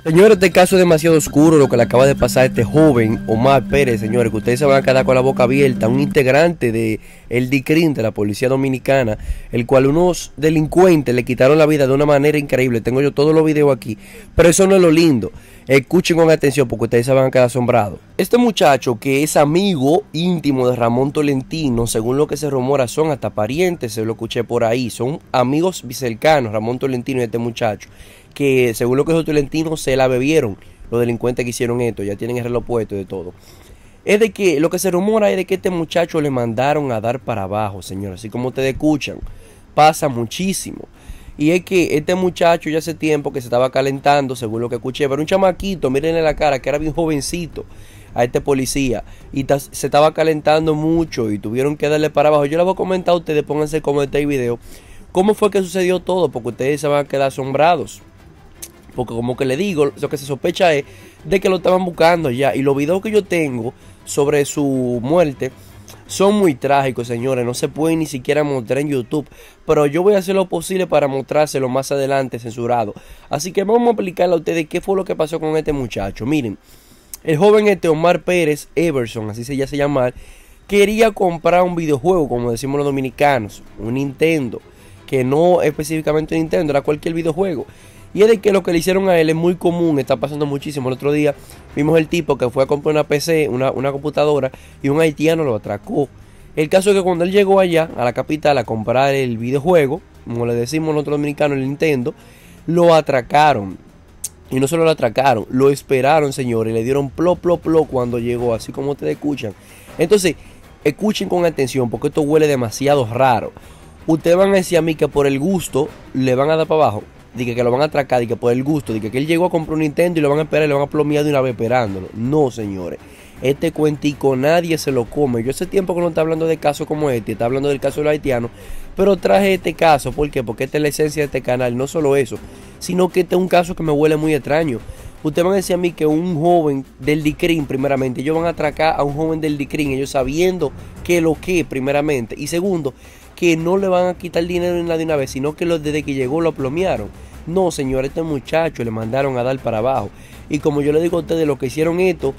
Señores, este caso es demasiado oscuro lo que le acaba de pasar a este joven Omar Pérez, señores, que ustedes se van a quedar con la boca abierta, un integrante de el DICRIN de la Policía Dominicana, el cual unos delincuentes le quitaron la vida de una manera increíble. Tengo yo todos los videos aquí, pero eso no es lo lindo. Escuchen con atención porque ustedes se van a quedar asombrados. Este muchacho, que es amigo íntimo de Ramón Tolentino, según lo que se rumora, son hasta parientes, se lo escuché por ahí, son amigos cercanos, Ramón Tolentino y este muchacho, que según lo que dijo Tolentino se la bebieron los delincuentes que hicieron esto, ya tienen el reloj puesto y de todo. Es de que lo que se rumora es de que este muchacho le mandaron a dar para abajo, señores, así como ustedes escuchan, pasa muchísimo. Y es que este muchacho ya hace tiempo que se estaba calentando, según lo que escuché, pero un chamaquito, mírenle la cara, que era bien jovencito a este policía, y se estaba calentando mucho y tuvieron que darle para abajo. Yo les voy a comentar a ustedes, pónganse como este video, cómo fue que sucedió todo, porque ustedes se van a quedar asombrados. Porque como que le digo, lo que se sospecha es de que lo estaban buscando ya. Y los videos que yo tengo sobre su muerte son muy trágicos, señores. No se pueden ni siquiera mostrar en YouTube. Pero yo voy a hacer lo posible para mostrárselo más adelante censurado. Así que vamos a explicarle a ustedes qué fue lo que pasó con este muchacho. Miren, el joven Omar Pérez Everson, así se llama, quería comprar un videojuego, como decimos los dominicanos, un Nintendo. Que no específicamente un Nintendo, era cualquier videojuego. Y es de que lo que le hicieron a él es muy común, está pasando muchísimo. El otro día vimos el tipo que fue a comprar una PC, una computadora, y un haitiano lo atracó. El caso es que cuando él llegó allá, a la capital, a comprar el videojuego, como le decimos nosotros dominicanos, el Nintendo, lo atracaron. Y no solo lo atracaron, lo esperaron, señores, y le dieron plo, plo, plo cuando llegó, así como ustedes escuchan. Entonces, escuchen con atención, porque esto huele demasiado raro. Ustedes van a decir a mí que por el gusto le van a dar para abajo. Dije que lo van a atracar, dije que por el gusto, dije que él llegó a comprar un Nintendo y lo van a esperar y lo van a plomear de una vez esperándolo. No, señores. Este cuentico nadie se lo come. Yo hace tiempo que no está hablando de casos como este, está hablando del caso de los haitianos, pero traje este caso, ¿por qué? Porque esta es la esencia de este canal, no solo eso, sino que este es un caso que me huele muy extraño. Ustedes van a decir a mí que un joven del DICRIN, primeramente, ellos van a atracar a un joven del DICRIN, ellos sabiendo que lo que, primeramente, y segundo, que no le van a quitar dinero ni nada de una vez, sino que desde que llegó lo plomearon. No, señor, este muchacho le mandaron a dar para abajo. Y como yo le digo a ustedes, lo que hicieron esto,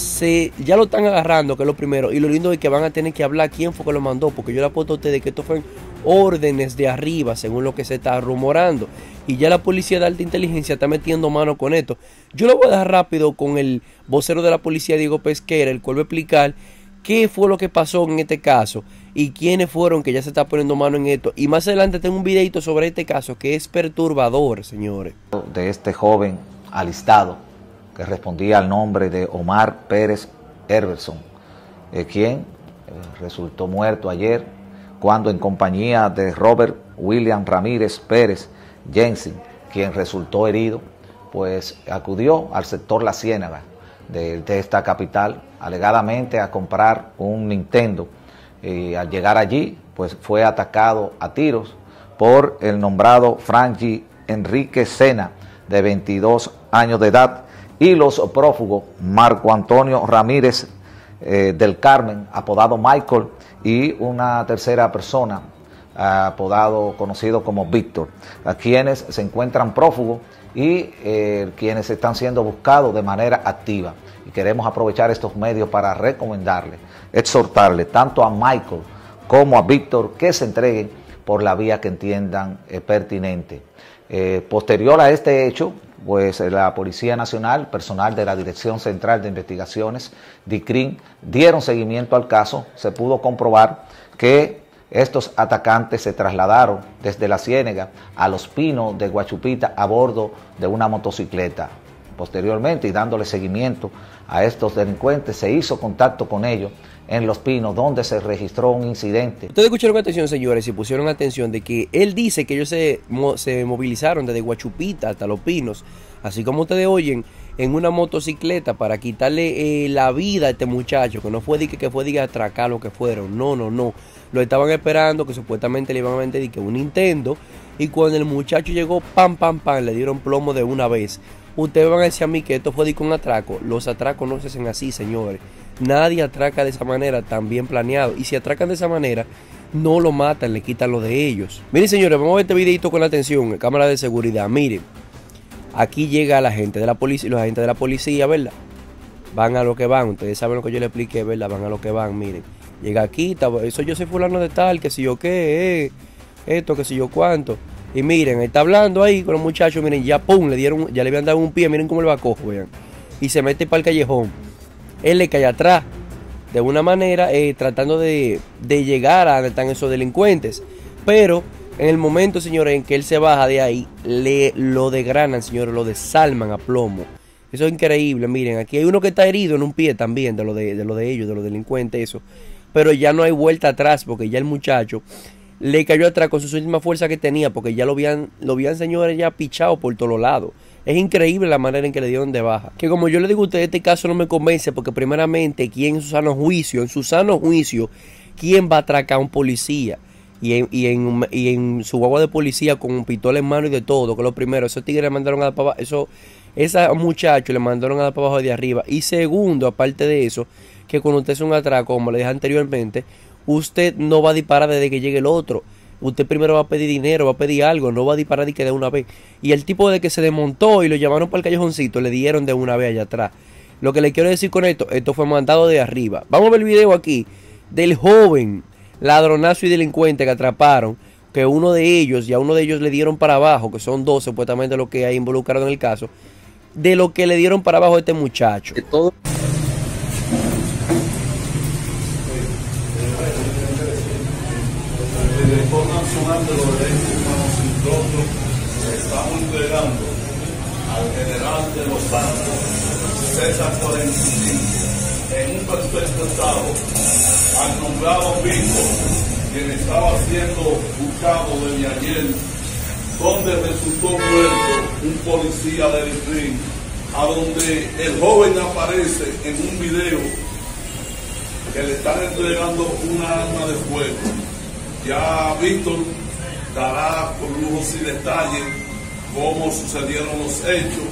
ya lo están agarrando, que es lo primero. Y lo lindo es que van a tener que hablar quién fue que lo mandó, porque yo le apuesto a ustedes que esto fue órdenes de arriba, según lo que se está rumorando. Y ya la policía de alta inteligencia está metiendo mano con esto. Yo lo voy a dejar rápido con el vocero de la policía, Diego Pesquera, el cual va a explicar qué fue lo que pasó en este caso y quiénes fueron que ya se está poniendo mano en esto. Y más adelante tengo un videito sobre este caso que es perturbador, señores. De este joven alistado que respondía al nombre de Omar Pérez Everson, quien resultó muerto ayer cuando en compañía de Robert William Ramírez Pérez Jensen, quien resultó herido, pues acudió al sector La Ciénaga de esta capital, alegadamente a comprar un Nintendo. Al llegar allí, pues fue atacado a tiros por el nombrado Franji Enrique Sena, de 22 años de edad, y los prófugos Marco Antonio Ramírez del Carmen, apodado Michael, y una tercera persona, conocido como Víctor, a quienes se encuentran prófugos y quienes están siendo buscados de manera activa. Y queremos aprovechar estos medios para recomendarle, exhortarle tanto a Michael como a Víctor que se entreguen por la vía que entiendan pertinente. Posterior a este hecho, pues la Policía Nacional, personal de la Dirección Central de Investigaciones, DICRIN, dieron seguimiento al caso. Se pudo comprobar que estos atacantes se trasladaron desde La Ciénaga a Los Pinos de Guachupita a bordo de una motocicleta. Posteriormente, y dándole seguimiento a estos delincuentes, se hizo contacto con ellos en Los Pinos, donde se registró un incidente. Ustedes escucharon atención, señores, y pusieron atención de que él dice que ellos se movilizaron desde Guachupita hasta Los Pinos, así como ustedes oyen, en una motocicleta para quitarle la vida a este muchacho, que no fue de que fue de atracar lo que fueron, no, lo estaban esperando, que supuestamente le iban a vender que un Nintendo, y cuando el muchacho llegó, pam, le dieron plomo de una vez. Ustedes van a decir a mí que esto fue de un atraco. Los atracos no se hacen así, señores. Nadie atraca de esa manera, tan bien planeado. Y si atracan de esa manera, no lo matan, le quitan lo de ellos. Miren, señores, vamos a ver este videito con atención, cámara de seguridad. Miren, Aquí llega la gente de la policía, los agentes de la policía, ¿verdad? Van a lo que van, ustedes saben lo que yo les expliqué, ¿verdad? Van a lo que van, miren. Llega aquí, eso yo soy fulano de tal, que si yo qué, esto, que si yo cuánto. Y miren, él está hablando ahí con los muchachos, miren, ya pum, ya le habían dado un pie, miren cómo le va a cojo, vean. Y se mete para el callejón. Él le cae atrás, de una manera, tratando de llegar a donde están esos delincuentes. Pero en el momento, señores, en que él se baja de ahí, lo desgranan, señores, lo desalman a plomo. Eso es increíble, miren, aquí hay uno que está herido en un pie también, de lo de ellos, de los delincuentes, eso. Pero ya no hay vuelta atrás, porque ya el muchacho le cayó atrás con su última fuerza que tenía, porque ya lo habían, señores, ya pichado por todos lados. Es increíble la manera en que le dieron de baja. Que como yo le digo a ustedes, este caso no me convence, porque primeramente, ¿quién en su sano juicio, quién va a atracar a un policía? Y en su guagua de policía con un pistola en mano y de todo, que lo primero, esos tigres le mandaron a dar para abajo, esos muchachos le mandaron a dar para abajo de arriba. Y segundo, aparte de eso, que cuando usted es un atraco, como le dije anteriormente, usted no va a disparar desde que llegue el otro. Usted primero va a pedir dinero, va a pedir algo, no va a disparar de que de una vez. Y el tipo de que se desmontó y lo llamaron para el callejoncito, le dieron de una vez allá atrás. Lo que le quiero decir con esto fue mandado de arriba. Vamos a ver el video aquí del joven ladronazo y delincuente que atraparon, que uno de ellos le dieron para abajo, que son dos supuestamente los que hay involucrados en el caso, de lo que le dieron para abajo a este muchacho. Todo. El director nacional de los derechos humanos sin rostro estamos entregando al general de los Santos, César 45, en un perfecto estado, al nombrado Pico, quien estaba siendo buscado desde ayer, donde resultó muerto un policía del DICRIN, a donde el joven aparece en un video que le están entregando una arma de fuego. Ya Víctor dará con lujos y detalles cómo sucedieron los hechos,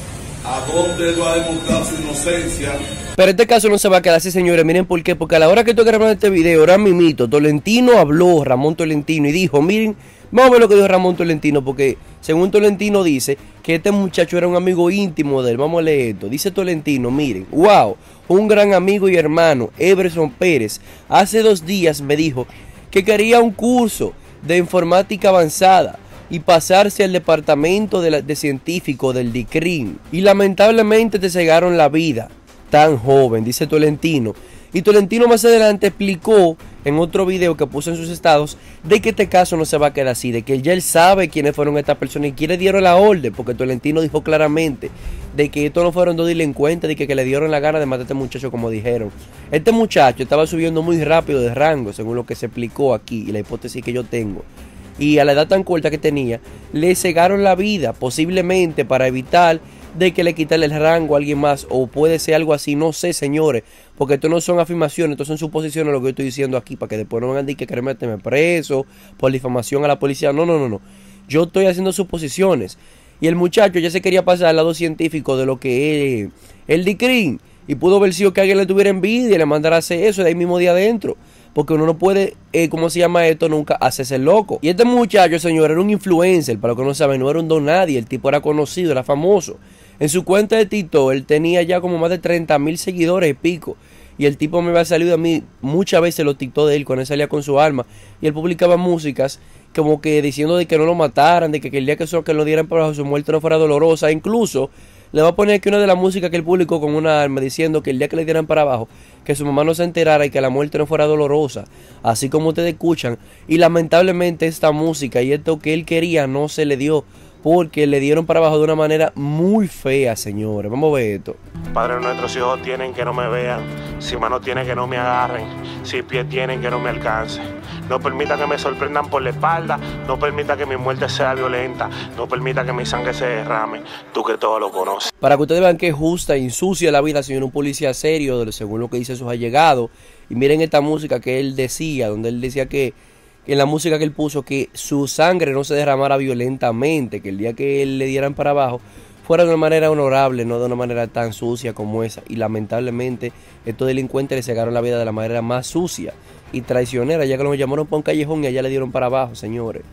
a dónde él va a demostrar su inocencia. Pero este caso no se va a quedar así, señores. Miren por qué. Porque a la hora que estoy grabando este video, ahora mismito, Tolentino habló, Ramón Tolentino, y dijo, miren, vamos a ver lo que dijo Ramón Tolentino, porque según Tolentino dice que este muchacho era un amigo íntimo de él. Vamos a leer esto. Dice Tolentino, miren, wow, un gran amigo y hermano, Everson Pérez, hace 2 días me dijo que quería un curso de informática avanzada y pasarse al departamento de científico del DICRIN. Y lamentablemente te cegaron la vida, tan joven, dice Tolentino. Y Tolentino más adelante explicó en otro video que puso en sus estados de que este caso no se va a quedar así, de que ya él sabe quiénes fueron estas personas y quiénes dieron la orden, porque Tolentino dijo claramente de que estos no fueron 2 delincuentes, de que le dieron la gana de matar a este muchacho como dijeron. Este muchacho estaba subiendo muy rápido de rango, según lo que se explicó aquí y la hipótesis que yo tengo. Y a la edad tan corta que tenía, le cegaron la vida, posiblemente para evitar de que le quitarle el rango a alguien más, o puede ser algo así, no sé, señores, porque esto no son afirmaciones, esto son suposiciones lo que yo estoy diciendo aquí, para que después no vengan a decir que quieren meterme preso por difamación a la policía. No, yo estoy haciendo suposiciones, y el muchacho ya se quería pasar al lado científico de lo que es el DICRIN, y pudo haber sido que alguien le tuviera envidia y le mandara a hacer eso de ahí mismo día adentro, porque uno no puede, ¿cómo se llama esto? Nunca hacerse loco. Y este muchacho, señor, era un influencer, para los que no saben, no era un don nadie, el tipo era conocido, era famoso. En su cuenta de TikTok, él tenía ya como más de 30,000 seguidores y pico. Y el tipo me había salido a mí muchas veces los TikTok de él cuando él salía con su arma. Y él publicaba músicas como que diciendo de que no lo mataran, de que el día que lo dieran para su muerte no fuera dolorosa. Incluso le va a poner aquí una de las músicas que él publicó con una arma diciendo que el día que le dieran para abajo, que su mamá no se enterara y que la muerte no fuera dolorosa, así como ustedes escuchan. Y lamentablemente esta música y esto que él quería no se le dio, porque le dieron para abajo de una manera muy fea, señores. Vamos a ver esto. Padre, nuestros hijos tienen que no me vean, si mano tienen que no me agarren, si pies tienen que no me alcancen. No permita que me sorprendan por la espalda, no permita que mi muerte sea violenta, no permita que mi sangre se derrame, tú que todo lo conoces. Para que ustedes vean que es justa y sucia la vida, señor, un policía serio, según lo que dice sus allegados. Y miren esta música que él decía, donde él decía que en la música que él puso, que su sangre no se derramara violentamente, que el día que él le dieran para abajo fuera de una manera honorable, no de una manera tan sucia como esa. Y lamentablemente estos delincuentes le cegaron la vida de la manera más sucia y traicionera, ya que lo llamaron para un callejón y allá le dieron para abajo, señores.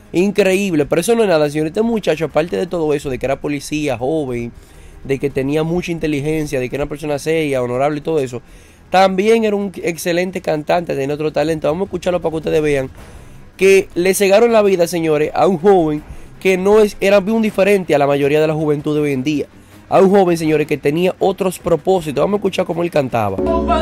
Increíble, pero eso no es nada, señor. Este muchacho, aparte de todo eso, de que era policía, joven, de que tenía mucha inteligencia, de que era una persona seria, honorable y todo eso, también era un excelente cantante, tenía otro talento. Vamos a escucharlo para que ustedes vean que le cegaron la vida, señores, a un joven que era bien diferente a la mayoría de la juventud de hoy en día. A un joven, señores, que tenía otros propósitos. Vamos a escuchar cómo él cantaba.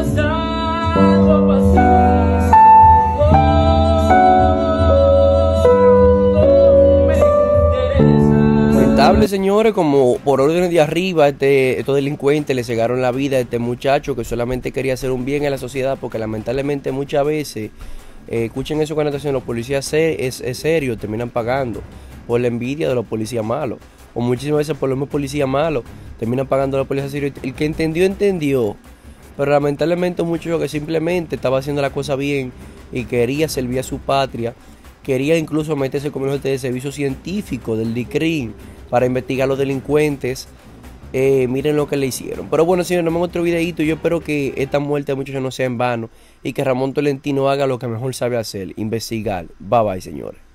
Lamentable, señores, como por órdenes de arriba, estos delincuentes le cegaron la vida a este muchacho que solamente quería hacer un bien en la sociedad, porque lamentablemente muchas veces, escuchen eso con atención, los policías es serio, terminan pagando por la envidia de los policías malos, o muchísimas veces por los mismos policías malos, terminan pagando a los policías serios. El que entendió, entendió, pero lamentablemente un muchacho que simplemente estaba haciendo la cosa bien y quería servir a su patria, quería incluso meterse como de servicio científico del DICRIM para investigar a los delincuentes. Miren lo que le hicieron. Pero bueno, señores, nos vemos en otro videito. Yo espero que esta muerte de muchachos no sea en vano y que Ramón Tolentino haga lo que mejor sabe hacer, investigar. Bye bye, señores.